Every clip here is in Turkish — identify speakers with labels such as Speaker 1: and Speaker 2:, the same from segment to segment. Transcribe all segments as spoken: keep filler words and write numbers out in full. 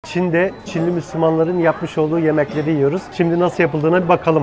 Speaker 1: Çin'de Çinli Müslümanların yapmış olduğu yemekleri yiyoruz. Şimdi nasıl yapıldığına bir bakalım.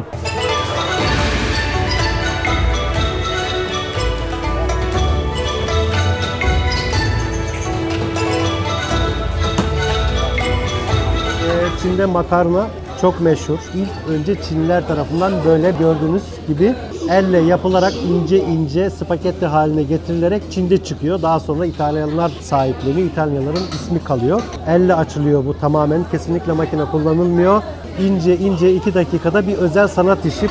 Speaker 1: Çin'de makarna çok meşhur. İlk önce Çinliler tarafından böyle gördüğünüz gibi elle yapılarak ince ince spagetti haline getirilerek Çin'de çıkıyor. Daha sonra İtalyanlar sahipleniyor. İtalyanların ismi kalıyor. Elle açılıyor bu tamamen. Kesinlikle makine kullanılmıyor. İnce ince iki dakikada bir özel sanat işi.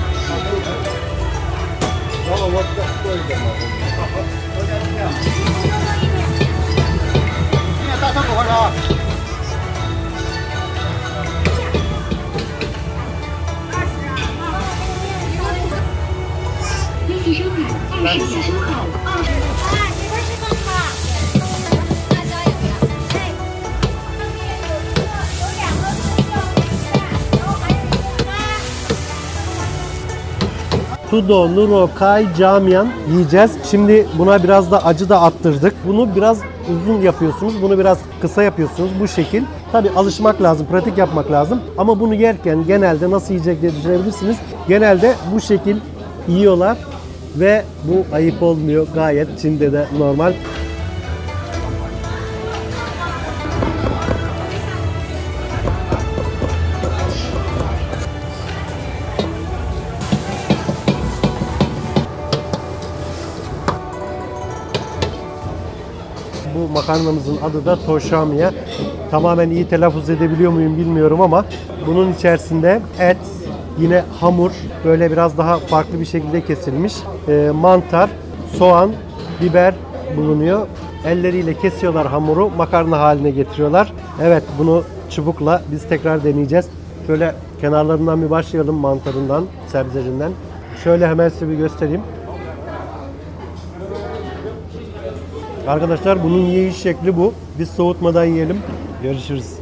Speaker 1: Tudo Nuro Kai Jamian yiyeceğiz. Şimdi buna biraz da acı da attırdık. Bunu biraz uzun yapıyorsunuz. Bunu biraz kısa yapıyorsunuz. Bu şekil. Tabii alışmak lazım. Pratik yapmak lazım. Ama bunu yerken genelde nasıl yiyecek diye düşünebilirsiniz. Genelde bu şekil yiyorlar. Ve bu ayıp olmuyor. Gayet Çin'de de normal. Bu makarnamızın adı da toşamiye. Tamamen iyi telaffuz edebiliyor muyum bilmiyorum ama bunun içerisinde et, yine hamur, böyle biraz daha farklı bir şekilde kesilmiş, e, mantar, soğan, biber bulunuyor. Elleriyle kesiyorlar hamuru, makarna haline getiriyorlar. Evet, bunu çubukla biz tekrar deneyeceğiz. Şöyle kenarlarından bir başlayalım, mantarından, sebzecinden. Şöyle hemen size bir göstereyim. Arkadaşlar bunun yiyiş şekli bu. Biz soğutmadan yiyelim. Görüşürüz.